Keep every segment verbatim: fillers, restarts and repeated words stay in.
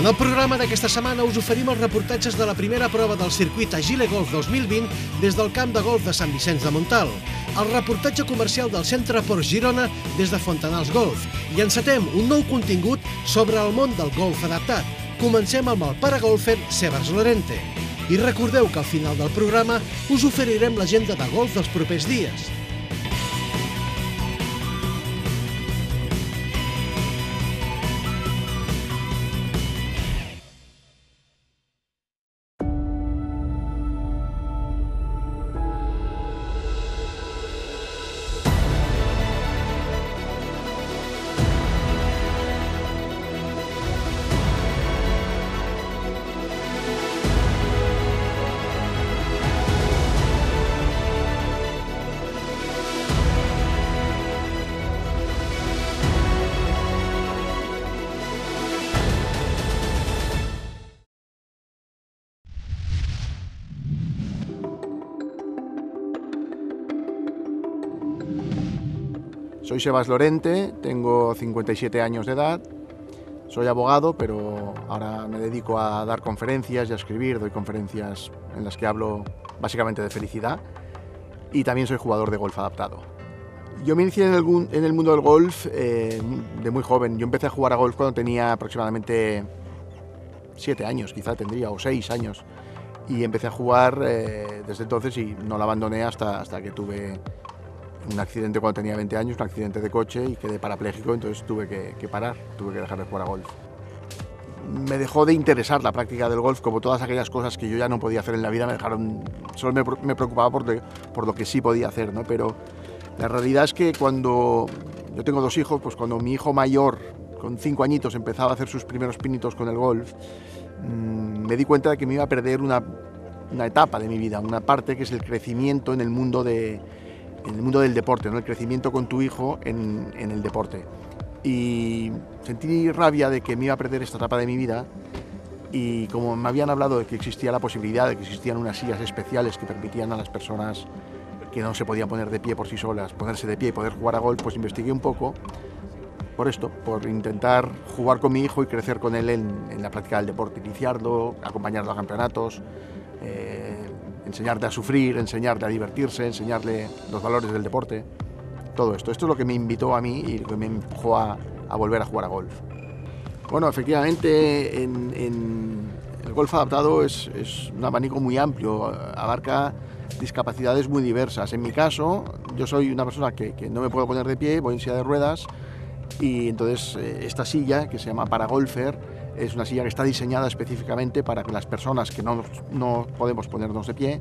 En el programa d'aquesta setmana us oferim els reportatges de la primera prova del circuit Agile Golf dos mil vint des del camp de golf de Sant Vicenç de Montalt, el reportatge comercial del Centre Port Girona des de Fontanals Golf i encetem un nou contingut sobre el món del golf adaptat. Comencem amb el paragolfer Sebas Lorente. I recordeu que al final del programa us oferirem l'agenda de golf dels propers dies. Soy Sebas Lorente, tengo cincuenta y siete años de edad, soy abogado, pero ahora me dedico a dar conferencias y a escribir, doy conferencias en las que hablo básicamente de felicidad y también soy jugador de golf adaptado. Yo me inicié en el, en el mundo del golf eh, de muy joven. Yo empecé a jugar a golf cuando tenía aproximadamente siete años, quizá tendría, o seis años, y empecé a jugar eh, desde entonces y no la abandoné hasta, hasta que tuve un accidente cuando tenía veinte años, un accidente de coche y quedé parapléjico, entonces tuve que, que parar, tuve que dejar de jugar a golf. Me dejó de interesar la práctica del golf, como todas aquellas cosas que yo ya no podía hacer en la vida, me dejaron, solo me, me preocupaba por, de, por lo que sí podía hacer, ¿no? Pero la realidad es que cuando yo tengo dos hijos, pues cuando mi hijo mayor, con cinco añitos, empezaba a hacer sus primeros pinitos con el golf, mmm, me di cuenta de que me iba a perder una, una etapa de mi vida, una parte que es el crecimiento en el mundo de en el mundo del deporte, ¿no? El crecimiento con tu hijo en, en el deporte. Y sentí rabia de que me iba a perder esta etapa de mi vida y como me habían hablado de que existía la posibilidad de que existían unas sillas especiales que permitían a las personas que no se podían poner de pie por sí solas, ponerse de pie y poder jugar a golf, pues investigué un poco por esto, por intentar jugar con mi hijo y crecer con él en, en la práctica del deporte, iniciarlo, acompañarlo a campeonatos, eh, enseñarle a sufrir, enseñarle a divertirse, enseñarle los valores del deporte, todo esto. Esto es lo que me invitó a mí y lo que me empujó a, a volver a jugar a golf. Bueno, efectivamente, en, en el golf adaptado es, es un abanico muy amplio, abarca discapacidades muy diversas. En mi caso, yo soy una persona que, que no me puedo poner de pie, voy en silla de ruedas y entonces esta silla, que se llama paragolfer, es una silla que está diseñada específicamente para que las personas que no, no podemos ponernos de pie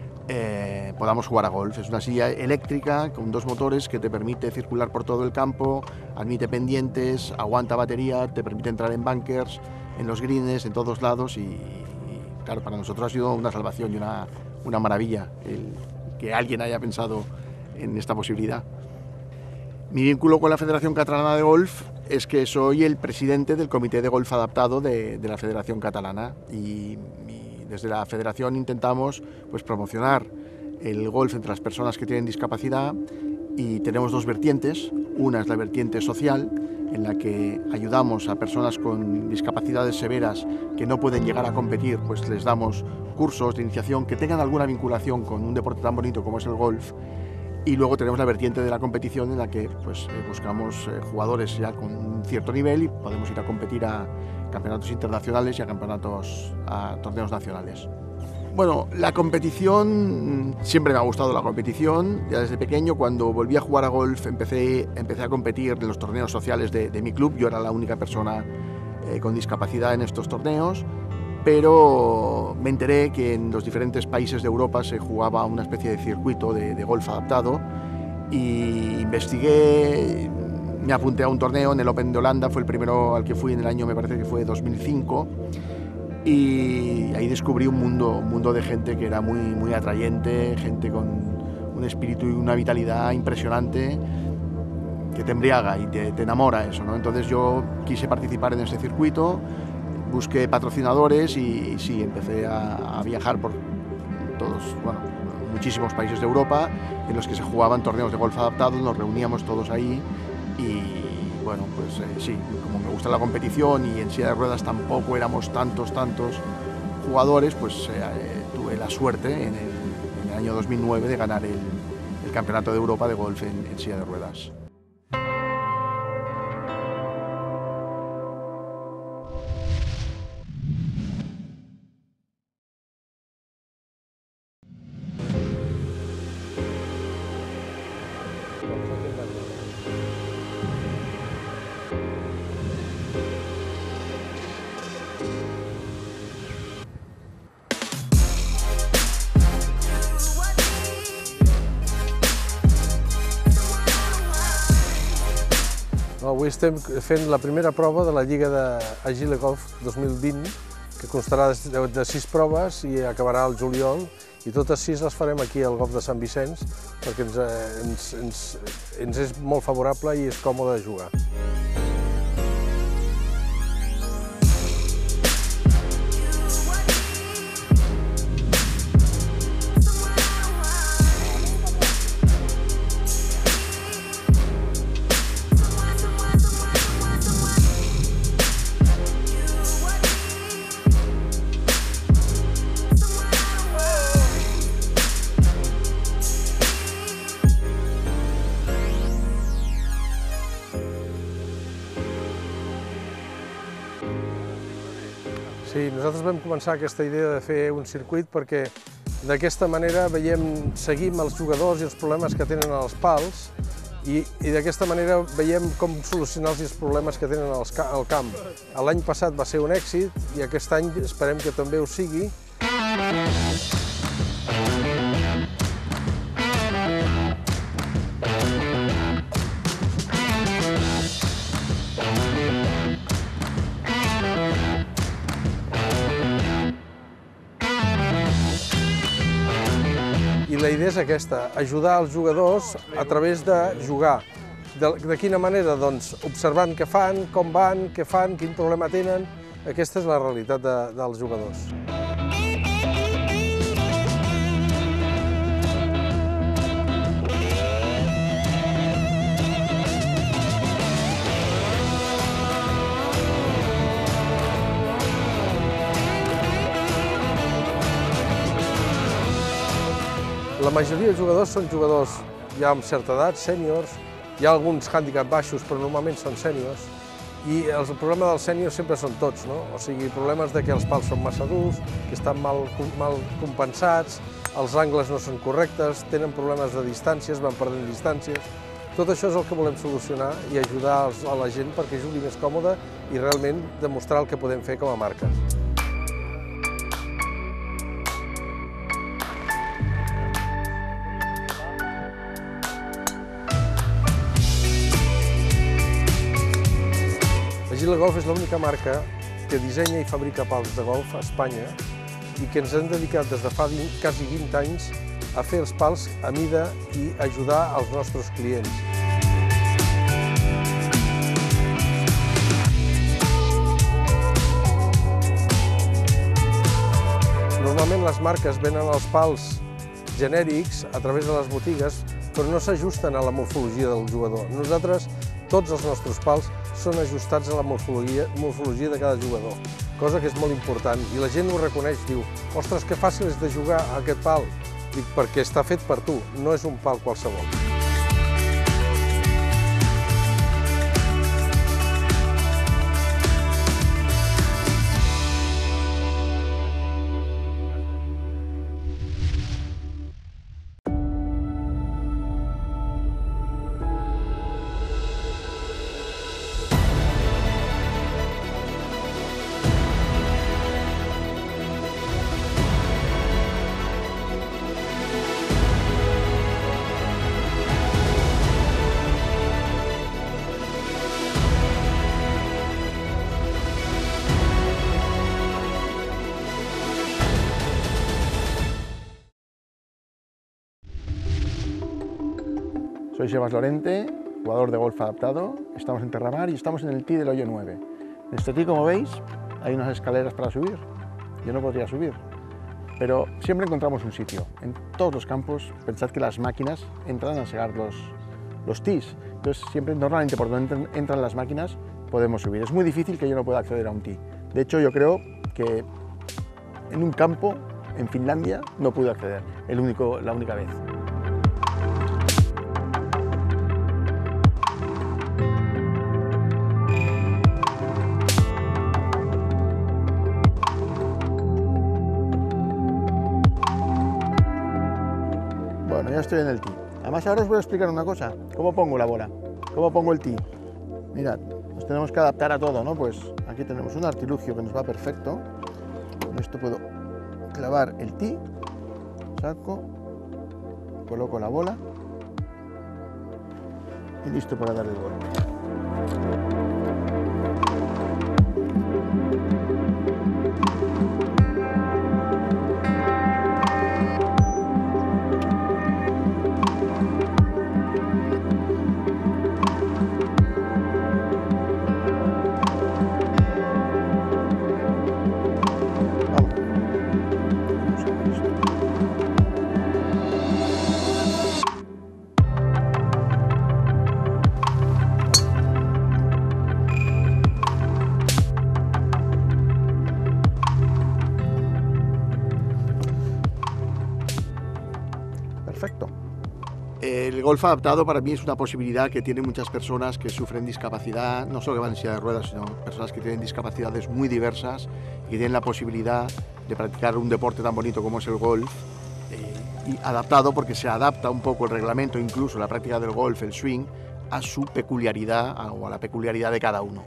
eh, podamos jugar a golf. Es una silla eléctrica con dos motores que te permite circular por todo el campo, admite pendientes, aguanta batería, te permite entrar en bunkers, en los greens, en todos lados y, y claro, para nosotros ha sido una salvación y una, una maravilla el que alguien haya pensado en esta posibilidad. Mi vínculo con la Federación Catalana de Golf es que soy el presidente del Comité de Golf Adaptado de, de la Federación Catalana y, y desde la Federación intentamos pues, promocionar el golf entre las personas que tienen discapacidad y tenemos dos vertientes. Una es la vertiente social, en la que ayudamos a personas con discapacidades severas que no pueden llegar a competir, pues les damos cursos de iniciación que tengan alguna vinculación con un deporte tan bonito como es el golf. Y luego tenemos la vertiente de la competición en la que pues, eh, buscamos eh, jugadores ya con un cierto nivel y podemos ir a competir a campeonatos internacionales y a campeonatos, a torneos nacionales. Bueno, la competición, siempre me ha gustado la competición. Ya desde pequeño, cuando volví a jugar a golf, empecé, empecé a competir en los torneos sociales de, de mi club. Yo era la única persona eh, con discapacidad en estos torneos. Pero me enteré que en los diferentes países de Europa se jugaba una especie de circuito de, de golf adaptado y investigué, me apunté a un torneo en el Open de Holanda, fue el primero al que fui en el año, me parece que fue dos mil cinco, y ahí descubrí un mundo, un mundo de gente que era muy, muy atrayente, gente con un espíritu y una vitalidad impresionante que te embriaga y te, te enamora eso, ¿no? Entonces yo quise participar en ese circuito, busqué patrocinadores y, y sí, empecé a, a viajar por todos, bueno, muchísimos países de Europa en los que se jugaban torneos de golf adaptado, nos reuníamos todos ahí y bueno, pues eh, sí, como me gusta la competición y en silla de ruedas tampoco éramos tantos, tantos jugadores, pues eh, tuve la suerte en el, en el año dos mil nueve de ganar el, el Campeonato de Europa de golf en, en silla de ruedas. Avui estem fent la primera prova de la Lliga d'Agile Golf dos mil vint, que constarà de sis proves i acabarà al juliol, i totes sis les farem aquí al Golf de Sant Vicenç, perquè ens, ens, ens, ens és molt favorable i és còmode de jugar. Sí, nosaltres vam començar aquesta idea de fer un circuit perquè d'aquesta manera veiem, seguim els jugadors i els problemes que tenen als pals i, i d'aquesta manera veiem com solucionar els problemes que tenen als, al camp. L'any passat va ser un èxit i aquest any esperem que també ho sigui. I la idea és aquesta, ajudar els jugadors a través de jugar. De, de quina manera? Doncs observant què fan, com van, què fan, quin problema tenen. Aquesta és la realitat de, dels jugadors. La majoria de jugadors són jugadors ja amb certa edat, sèniors, hi ha alguns hàndicap baixos, però normalment són sèniors, i el problema dels sèniors sempre són tots, no? O sigui, problemes de que els pals són massa durs, que estan mal, mal compensats, els angles no són correctes, tenen problemes de distàncies, van perdent distàncies. Tot això és el que volem solucionar i ajudar a la gent perquè jugui més còmode i realment demostrar el que podem fer com a marca. Agile Golf és l'única marca que dissenya i fabrica pals de golf a Espanya i que ens hem dedicat des de fa quasi vint anys a fer els pals a mida i ajudar als nostres clients. Normalment les marques venen els pals genèrics a través de les botigues, però no s'ajusten a la morfologia del jugador. Nosaltres, tots els nostres pals són ajustats a la morfologia, morfologia de cada jugador, cosa que és molt important. I la gent ho reconeix, diu, ostres, que fàcil és de jugar a aquest pal. Dic, perquè està fet per tu, no és un pal qualsevol. Soy Sebas Lorente, jugador de golf adaptado. Estamos en Terramar y estamos en el tee del hoyo nueve. En este tee, como veis, hay unas escaleras para subir. Yo no podría subir, pero siempre encontramos un sitio. En todos los campos, pensad que las máquinas entran a segar los, los tees. Entonces, siempre, normalmente, por donde entran, entran las máquinas, podemos subir. Es muy difícil que yo no pueda acceder a un tee. De hecho, yo creo que en un campo, en Finlandia, no pude acceder, el único, la única vez. Bueno, ya estoy en el tee. Además, ahora os voy a explicar una cosa. ¿Cómo pongo la bola? ¿Cómo pongo el tee? Mirad, nos tenemos que adaptar a todo, ¿no? Pues aquí tenemos un artilugio que nos va perfecto. Con esto puedo clavar el tee, saco, coloco la bola y listo para dar el golpe. Perfecto. El golf adaptado para mí es una posibilidad que tienen muchas personas que sufren discapacidad, no solo que van en silla de ruedas, sino personas que tienen discapacidades muy diversas y que tienen la posibilidad de practicar un deporte tan bonito como es el golf, eh, y adaptado porque se adapta un poco el reglamento, incluso la práctica del golf, el swing, a su peculiaridad o a la peculiaridad de cada uno.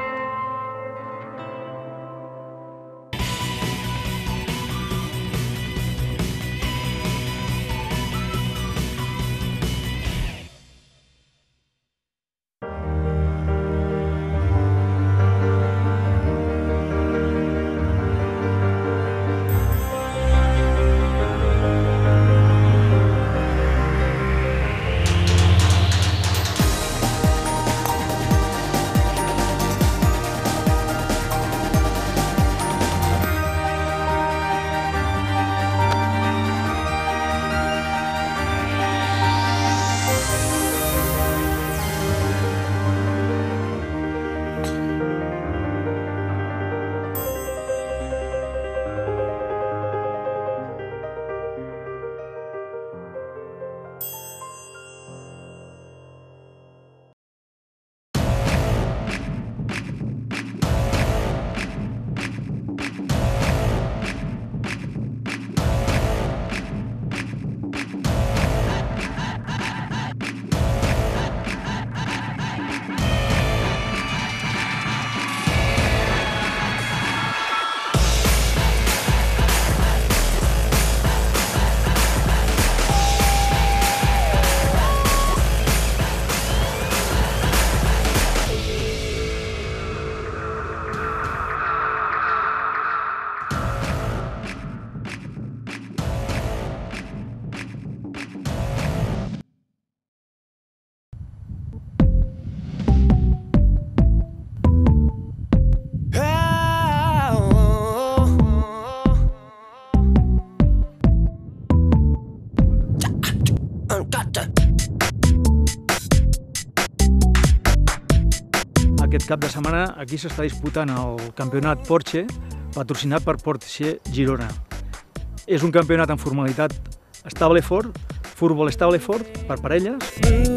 Aquest cap de setmana aquí s'està disputant el campionat Porsche, patrocinat per Porsche Girona. És un campionat en formalitat Stableford, futbol Stableford per parelles.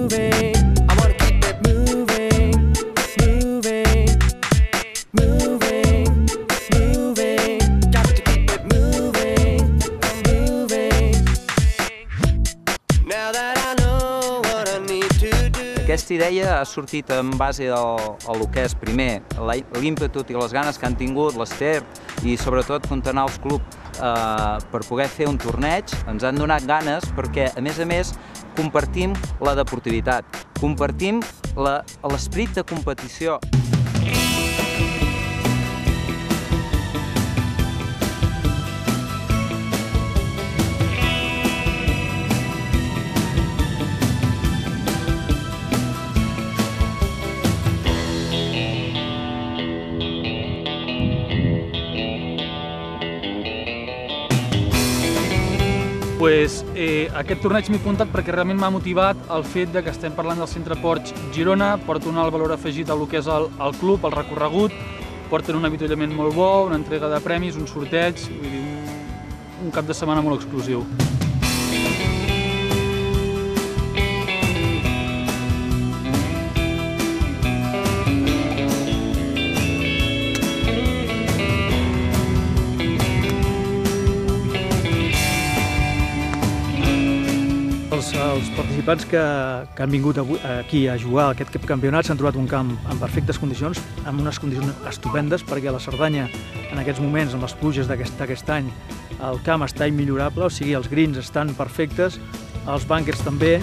Aquesta idea ha sortit en base al, al que és, primer, l'ímpetu i les ganes que han tingut l'Ester i sobretot contenar els clubs eh, per poder fer un torneig. Ens han donat ganes perquè, a més a més, compartim la deportivitat, compartim l'esperit de competició. Pues, eh, aquest torneig m'he apuntat perquè realment m'ha motivat el fet de que estem parlant del Centre Ports Girona, porta un alt valor afegit al que és el, el club, el recorregut, porten un avituallament molt bo, una entrega de premis, un sorteig, vull dir, un, un cap de setmana molt exclusiu. Els participants que, que han vingut avui, aquí a jugar a aquest campionat s'han trobat un camp en perfectes condicions, amb unes condicions estupendes, perquè a la Cerdanya, en aquests moments, amb les pluges d'aquest any, el camp està immillorable, o sigui, els greens estan perfectes, els búnkers també.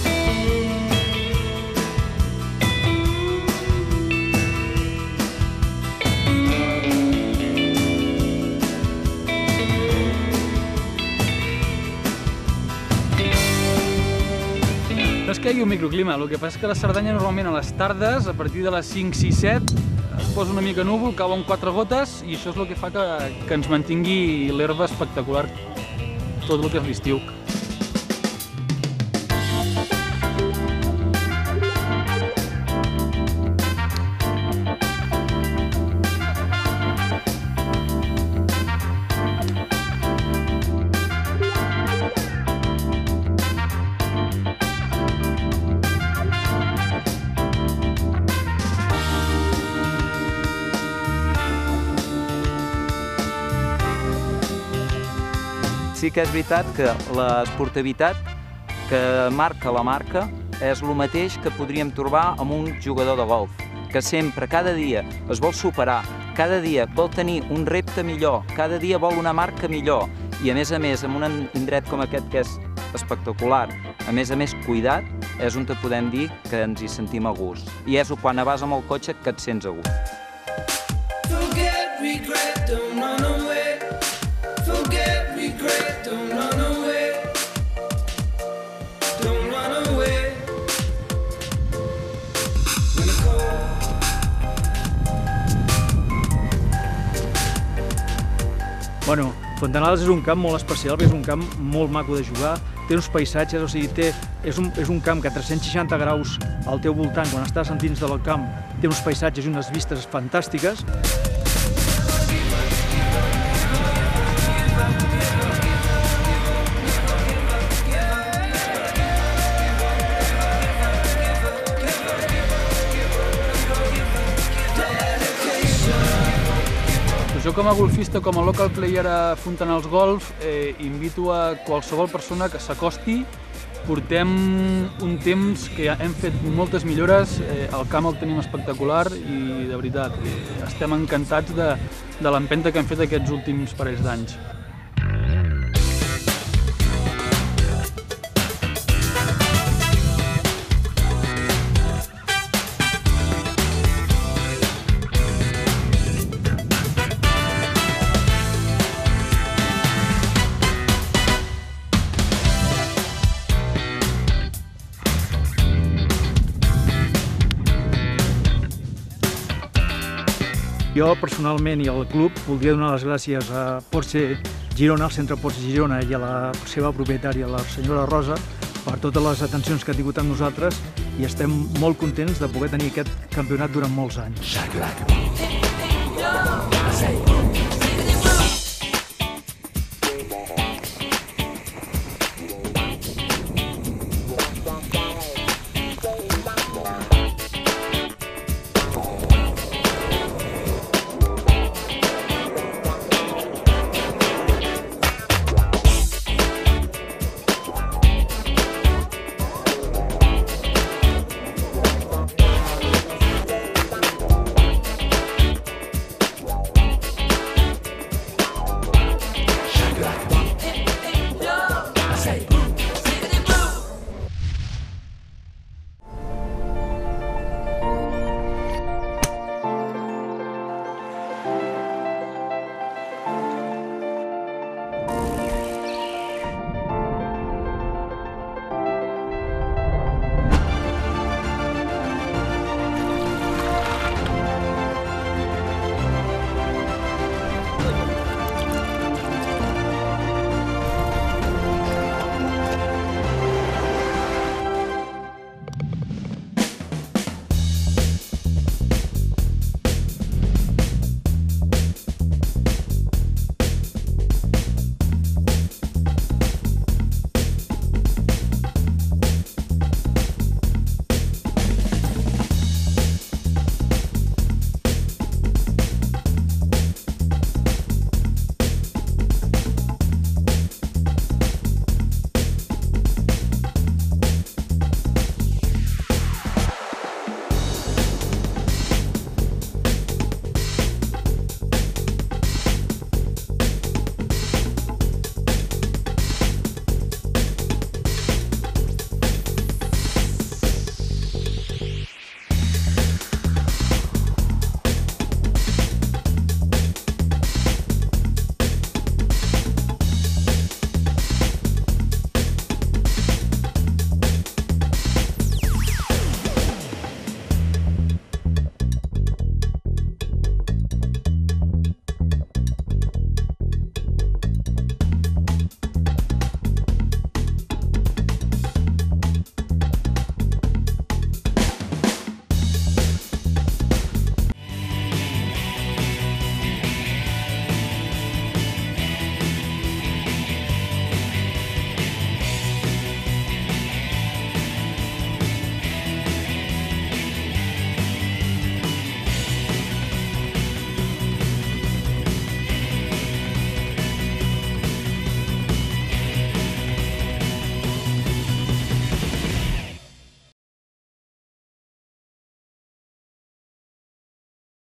No és que hi hagi un microclima, el que passa és que a la Cerdanya normalment a les tardes, a partir de les cinc, sis, set, es posa una mica núvol, cauen quatre gotes i això és el que fa que, que ens mantingui l'herba espectacular tot el que és l'estiu. Sí que és veritat que l'esportivitat que marca la marca és el mateix que podríem trobar amb un jugador de golf, que sempre, cada dia, es vol superar, cada dia vol tenir un repte millor, cada dia vol una marca millor i, a més a més, en un indret com aquest que és espectacular, a més a més cuidat, és on te podem dir que ens hi sentim a gust. I és quan vas amb el cotxe que et sents a gust. Forget, regret, don't run away. Forget, regret, don't run away. Don't run away. When I call. Bueno, Fontanals és un camp molt especial, és un camp molt maco de jugar, té uns paisatges, o sigui, té, és, un, és un camp que a tres-cents seixanta graus al teu voltant, quan estàs dins del camp, té uns paisatges i unes vistes fantàstiques. Jo com a golfista, com a local player a Fontanals Golf, eh, invito a qualsevol persona que s'acosti. Portem un temps que hem fet moltes millores, eh, el camp el tenim espectacular i, de veritat, eh, estem encantats de, de l'empenta que hem fet aquests últims parells d'anys. Jo, personalment, i al club, voldria donar les gràcies a Ports Girona, al Centre Ports Girona, i a la seva propietària, la senyora Rosa, per totes les atencions que ha tingut amb nosaltres i estem molt contents de poder tenir aquest campionat durant molts anys.